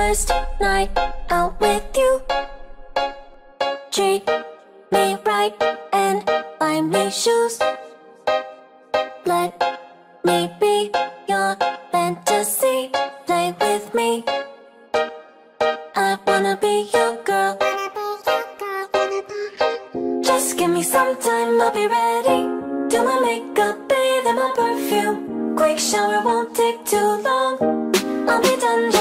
first night out with you. Treat me right and buy me shoes. Let me be your fantasy. Play with me. I wanna be your girl. Just give me some time, I'll be ready. Do my makeup, bathe in my perfume. Quick shower won't take too long. I'll be done